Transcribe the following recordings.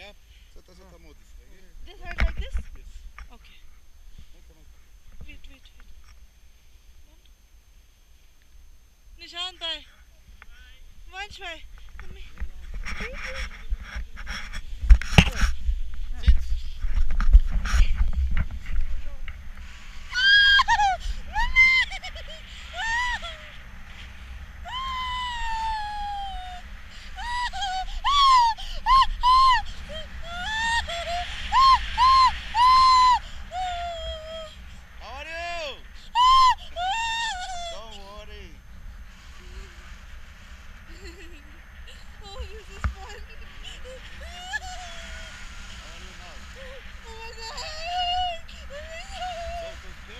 This head like this? Okay. Wait, wait, wait. Nishant bhai. Vansh bhai. Mummy. Oh, this is fun. Oh my god. Oh my god.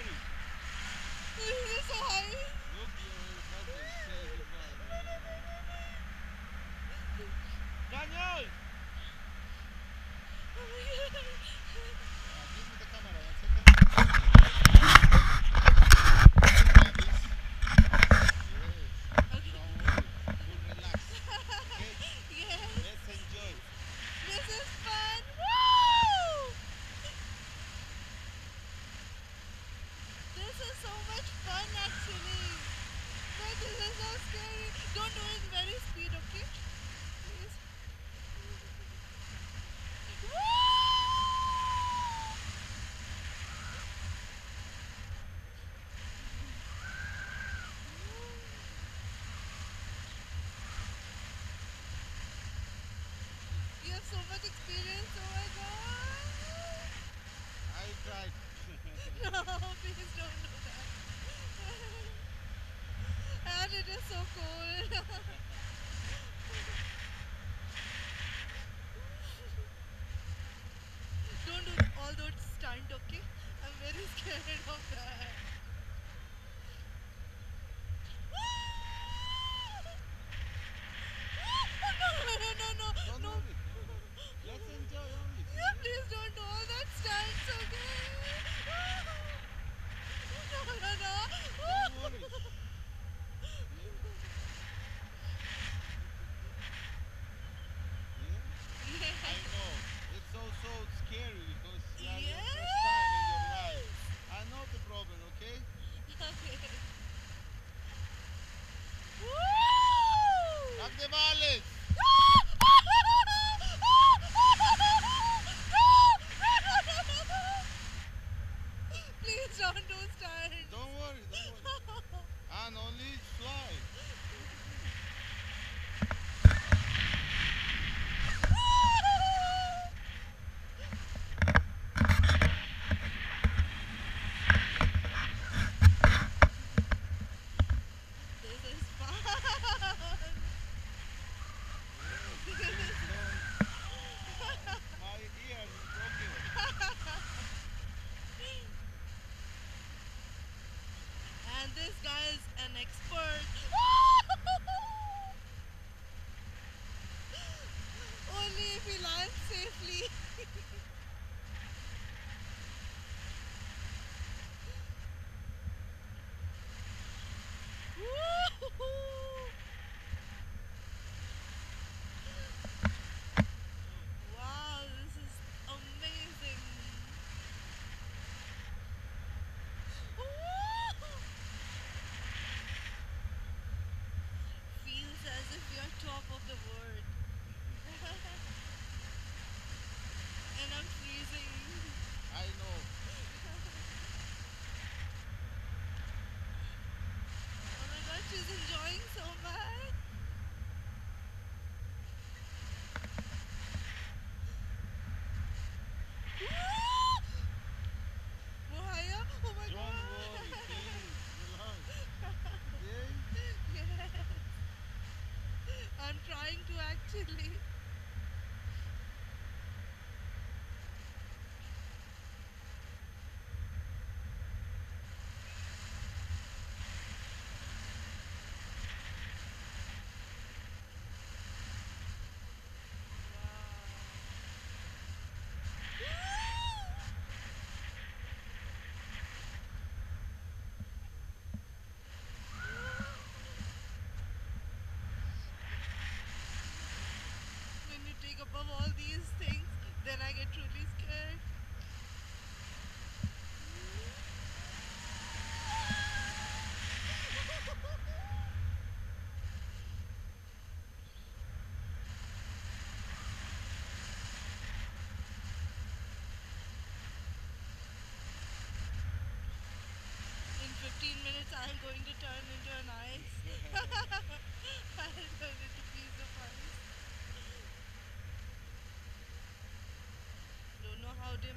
This is so high. Oh my god. Yes. This is fun. Woo! This is so much fun actually. But this is so scary. Don't do it very speed, okay? Please. You have so much experience. Oh my god. No, please don't do that. And it is so cold. Don't do all those stunt, okay? I'm very scared of that. No, no, no, no, no. Yeah, please don't do all that stunts, okay? No, no, no. Yes. Okay. Woo! Please don't do stunts. This is fun. And this guy is an expert. Only if he lands safely. Wow, this is amazing. Feels as if you're top of the world. And I'm freezing. Oh my god, she's enjoying so much. Mohaya? Oh my god. Yes. I'm trying to actually. When you take above all these things, Then I get truly scared. In 15 minutes, I'm going to turn into an ice. I'll turn into piece of ice. Don't know how they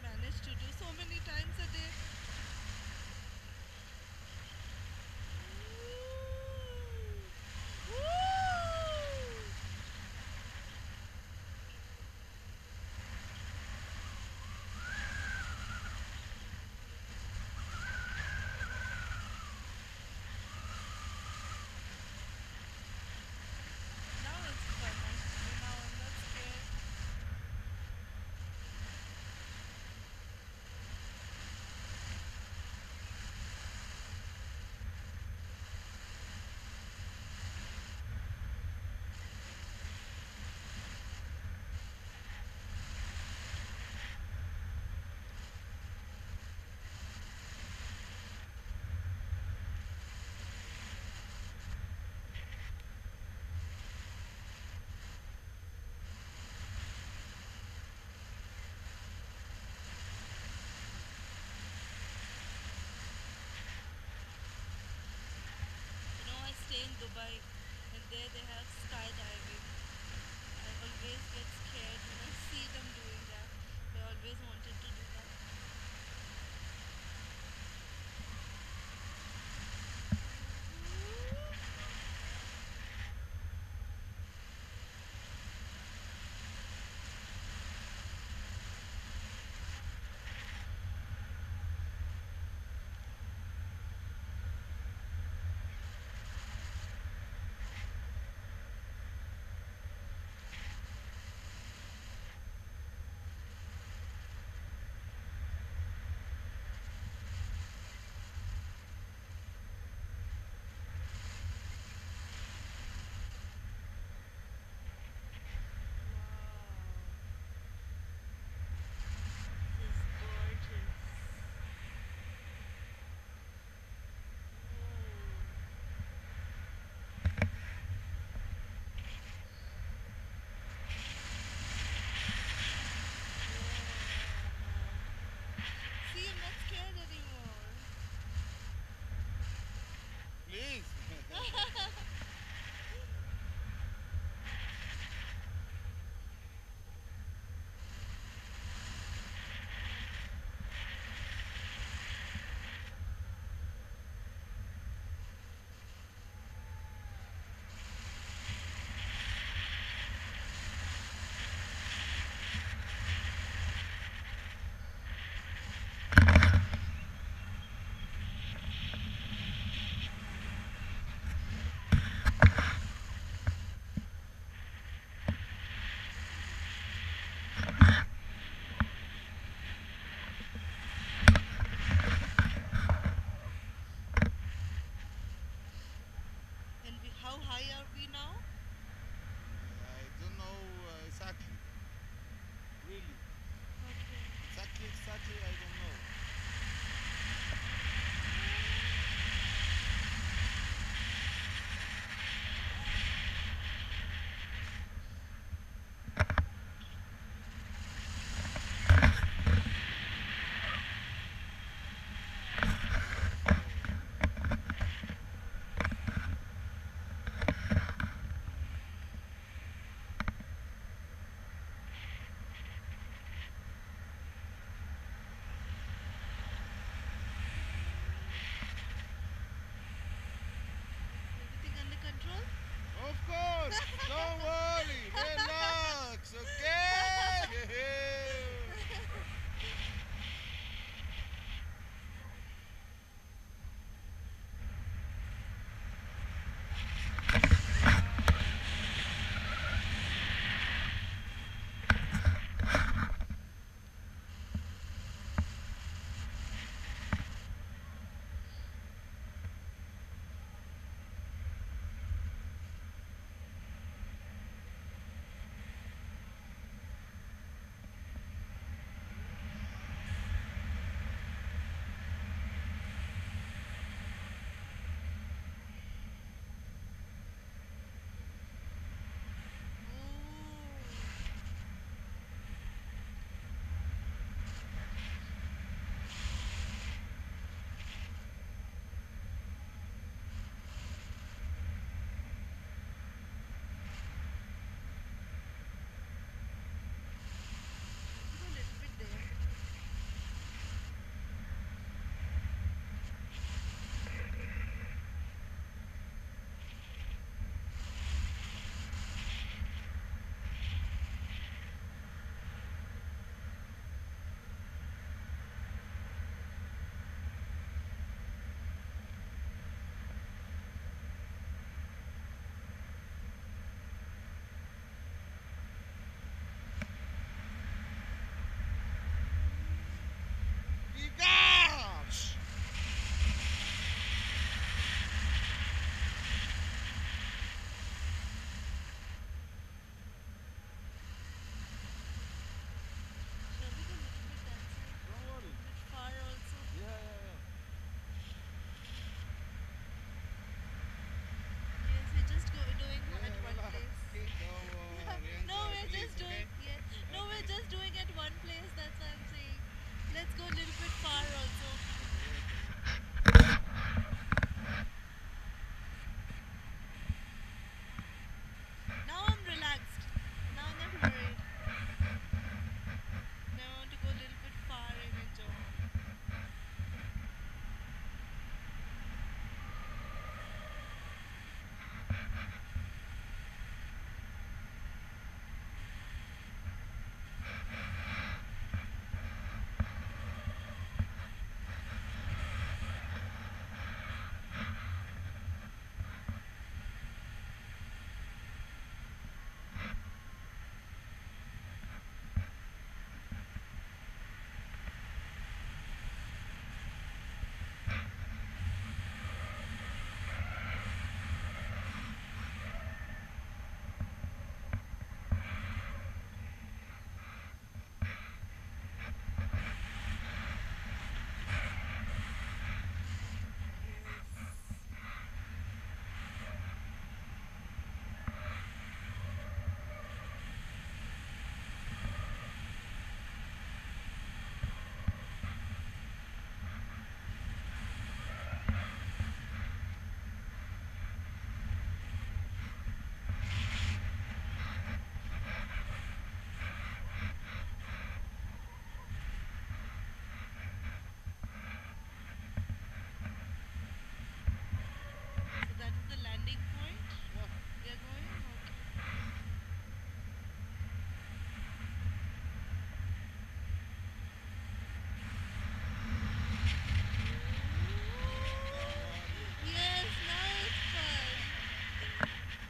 go a little bit far also. Now I'm relaxed. Now I'm not worried. Now I want to go a little bit far and enjoy. So that is the landing point. Yeah. We are going. Okay. Yes, now it's fun.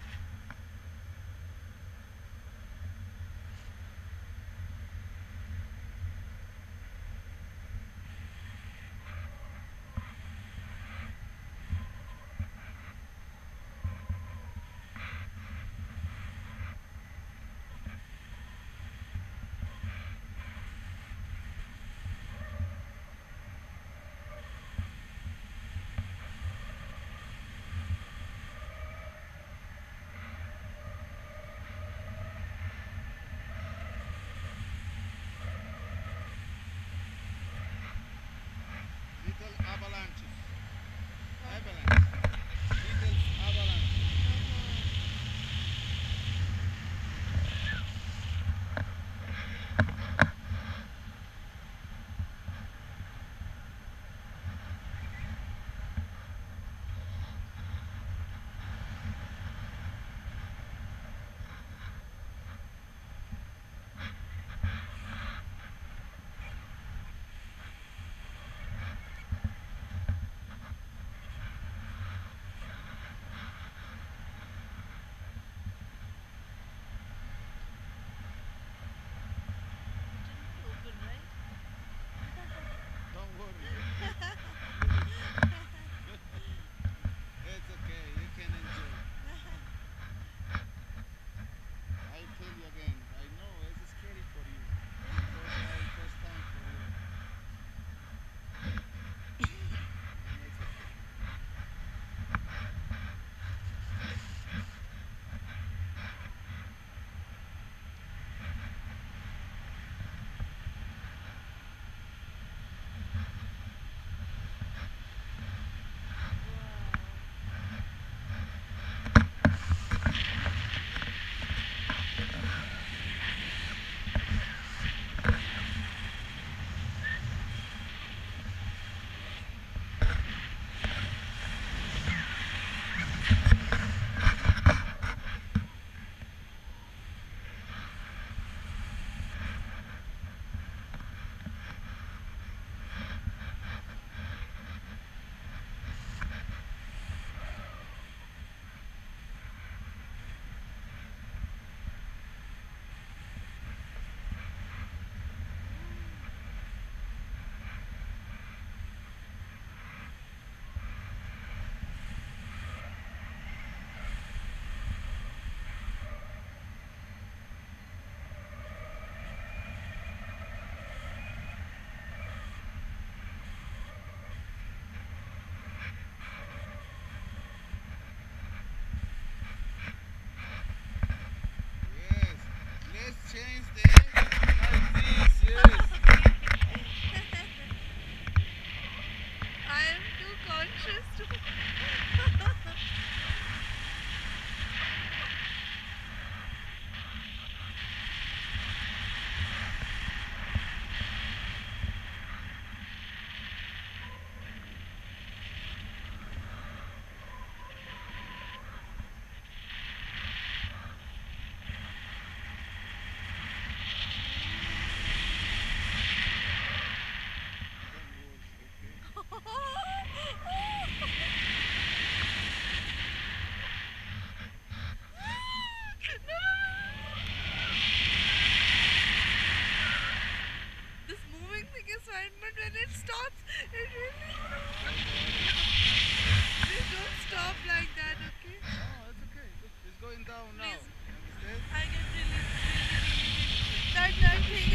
Little avalanches. Uh-huh. Avalanche. Little avalanche. Uh-huh. that thing